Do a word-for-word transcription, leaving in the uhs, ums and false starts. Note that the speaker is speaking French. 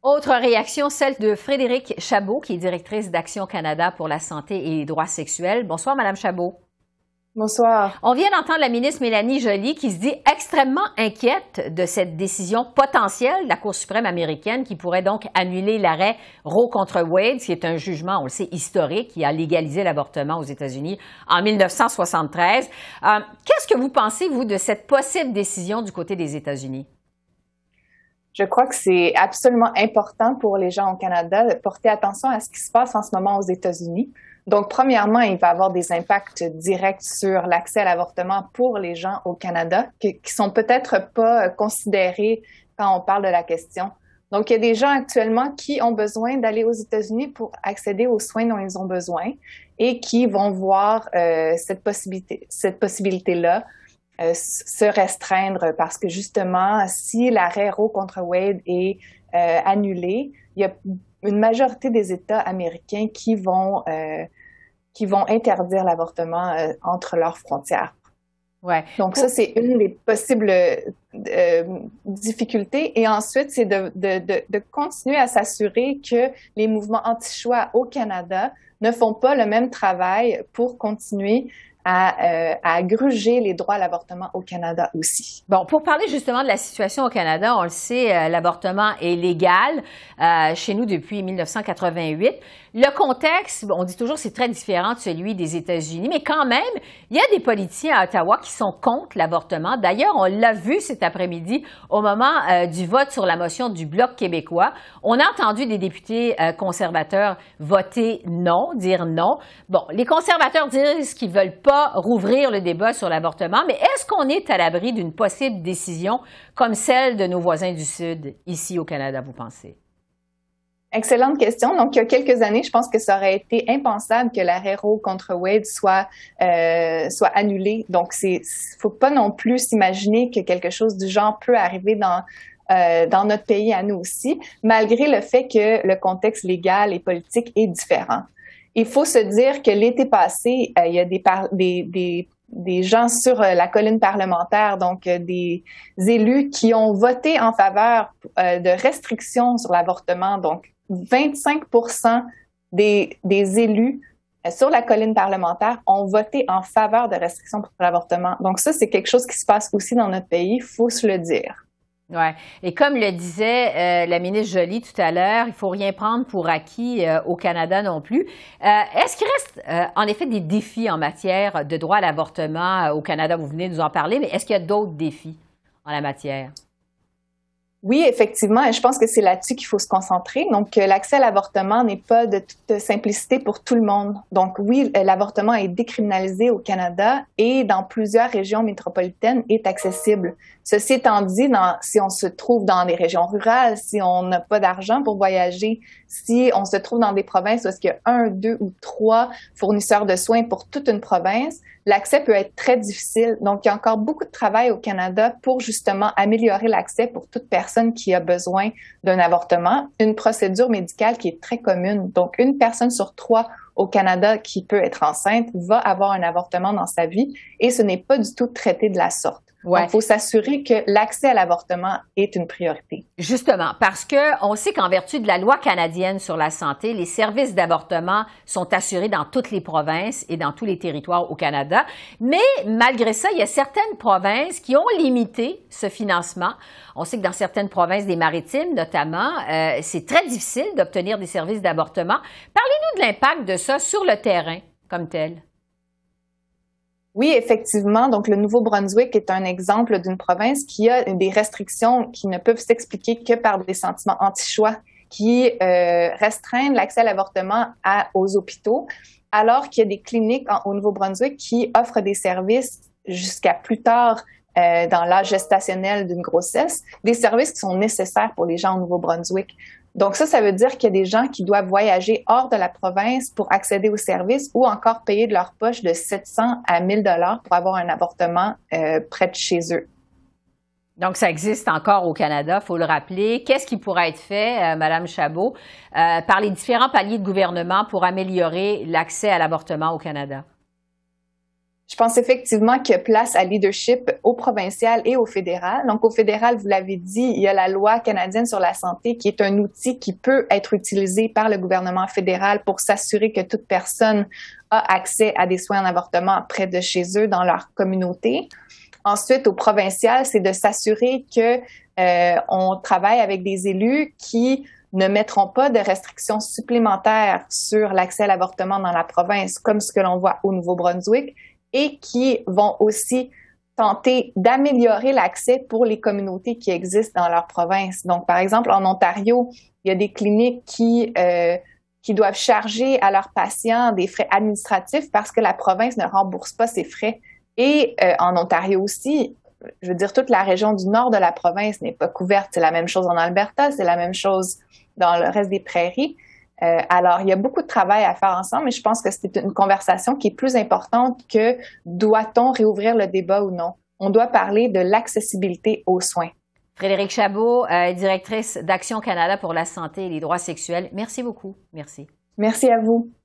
Autre réaction, celle de Frédérique Chabot, qui est directrice d'Action Canada pour la santé et les droits sexuels. Bonsoir, Madame Chabot. Bonsoir. On vient d'entendre la ministre Mélanie Joly qui se dit extrêmement inquiète de cette décision potentielle de la Cour suprême américaine qui pourrait donc annuler l'arrêt Roe contre Wade, qui est un jugement, on le sait, historique, qui a légalisé l'avortement aux États-Unis en mille neuf cent soixante-treize. Euh, qu'est-ce que vous pensez, vous, de cette possible décision du côté des États-Unis? Je crois que c'est absolument important pour les gens au Canada de porter attention à ce qui se passe en ce moment aux États-Unis. Donc, premièrement, il va y avoir des impacts directs sur l'accès à l'avortement pour les gens au Canada qui, qui sont peut-être pas considérés quand on parle de la question. Donc, il y a des gens actuellement qui ont besoin d'aller aux États-Unis pour accéder aux soins dont ils ont besoin et qui vont voir euh, cette possibilité, cette possibilité-là Euh, se restreindre parce que justement, si l'arrêt Roe contre Wade est euh, annulé, il y a une majorité des États américains qui vont euh, qui vont interdire l'avortement euh, entre leurs frontières. Ouais. Donc ça, c'est une des possibles euh, difficultés. Et ensuite, c'est de, de, de, de continuer à s'assurer que les mouvements anti-choix au Canada ne font pas le même travail pour continuer À, euh, à gruger les droits à l'avortement au Canada aussi. Bon, pour parler justement de la situation au Canada, on le sait, euh, l'avortement est légal euh, chez nous depuis mille neuf cent quatre-vingt-huit. Le contexte, on dit toujours, c'est très différent de celui des États-Unis, mais quand même, il y a des politiciens à Ottawa qui sont contre l'avortement. D'ailleurs, on l'a vu cet après-midi au moment euh, du vote sur la motion du Bloc québécois. On a entendu des députés euh, conservateurs voter non, dire non. Bon, les conservateurs disent qu'ils veulent pas rouvrir le débat sur l'avortement, mais est-ce qu'on est à l'abri d'une possible décision comme celle de nos voisins du Sud, ici au Canada, vous pensez? Excellente question. Donc, il y a quelques années, je pense que ça aurait été impensable que l'arrêt Roe contre Wade soit, euh, soit annulé. Donc, c'est, faut pas non plus s'imaginer que quelque chose du genre peut arriver dans Euh, dans notre pays à nous aussi, malgré le fait que le contexte légal et politique est différent. Il faut se dire que l'été passé, euh, il y a des, par- des, des, des gens sur euh, la colline parlementaire, donc euh, des élus qui ont voté en faveur euh, de restrictions sur l'avortement. Donc, vingt-cinq pour cent des, des élus euh, sur la colline parlementaire ont voté en faveur de restrictions pour l'avortement. Donc ça, c'est quelque chose qui se passe aussi dans notre pays, il faut se le dire. Oui. Et comme le disait euh, la ministre Joly tout à l'heure, il ne faut rien prendre pour acquis euh, au Canada non plus. Euh, est-ce qu'il reste euh, en effet des défis en matière de droit à l'avortement euh, au Canada? Vous venez de nous en parler, mais est-ce qu'il y a d'autres défis en la matière? Oui, effectivement, et je pense que c'est là-dessus qu'il faut se concentrer. Donc, euh, l'accès à l'avortement n'est pas de toute simplicité pour tout le monde. Donc, oui, l'avortement est décriminalisé au Canada et dans plusieurs régions métropolitaines est accessible. Ceci étant dit, dans, si on se trouve dans des régions rurales, si on n'a pas d'argent pour voyager, si on se trouve dans des provinces où il y a un, deux ou trois fournisseurs de soins pour toute une province, l'accès peut être très difficile. Donc, il y a encore beaucoup de travail au Canada pour justement améliorer l'accès pour toute personne qui a besoin d'un avortement. Une procédure médicale qui est très commune. Donc, une personne sur trois au Canada qui peut être enceinte va avoir un avortement dans sa vie et ce n'est pas du tout traité de la sorte. Ouais. Donc, il faut s'assurer que l'accès à l'avortement est une priorité. Justement, parce que on sait qu'en vertu de la loi canadienne sur la santé, les services d'avortement sont assurés dans toutes les provinces et dans tous les territoires au Canada. Mais malgré ça, il y a certaines provinces qui ont limité ce financement. On sait que dans certaines provinces des Maritimes, notamment, euh, c'est très difficile d'obtenir des services d'avortement. Parlez-nous de l'impact de ça sur le terrain comme tel. Oui, effectivement. Donc, le Nouveau-Brunswick est un exemple d'une province qui a des restrictions qui ne peuvent s'expliquer que par des sentiments anti-choix qui euh, restreignent l'accès à l'avortement à, aux hôpitaux, alors qu'il y a des cliniques en, au Nouveau-Brunswick qui offrent des services jusqu'à plus tard euh, dans l'âge gestationnel d'une grossesse, des services qui sont nécessaires pour les gens au Nouveau-Brunswick. Donc ça, ça veut dire qu'il y a des gens qui doivent voyager hors de la province pour accéder aux services ou encore payer de leur poche de sept cents à mille dollars pour avoir un avortement euh, près de chez eux. Donc, ça existe encore au Canada, il faut le rappeler. Qu'est-ce qui pourrait être fait, euh, Madame Chabot, euh, par les différents paliers de gouvernement pour améliorer l'accès à l'avortement au Canada? Je pense effectivement qu'il y a place à leadership au provincial et au fédéral. Donc, au fédéral, vous l'avez dit, il y a la loi canadienne sur la santé qui est un outil qui peut être utilisé par le gouvernement fédéral pour s'assurer que toute personne a accès à des soins en avortement près de chez eux, dans leur communauté. Ensuite, au provincial, c'est de s'assurer que euh, on travaille avec des élus qui ne mettront pas de restrictions supplémentaires sur l'accès à l'avortement dans la province, comme ce que l'on voit au Nouveau-Brunswick, et qui vont aussi tenter d'améliorer l'accès pour les communautés qui existent dans leur province. Donc, par exemple, en Ontario, il y a des cliniques qui, euh, qui doivent charger à leurs patients des frais administratifs parce que la province ne rembourse pas ces frais. Et euh, en Ontario aussi, je veux dire, toute la région du nord de la province n'est pas couverte. C'est la même chose en Alberta, c'est la même chose dans le reste des prairies. Euh, alors, il y a beaucoup de travail à faire ensemble, mais je pense que c'est une conversation qui est plus importante que doit-on réouvrir le débat ou non. On doit parler de l'accessibilité aux soins. Frédérique Chabot, euh, directrice d'Action Canada pour la santé et les droits sexuels. Merci beaucoup. Merci. Merci à vous.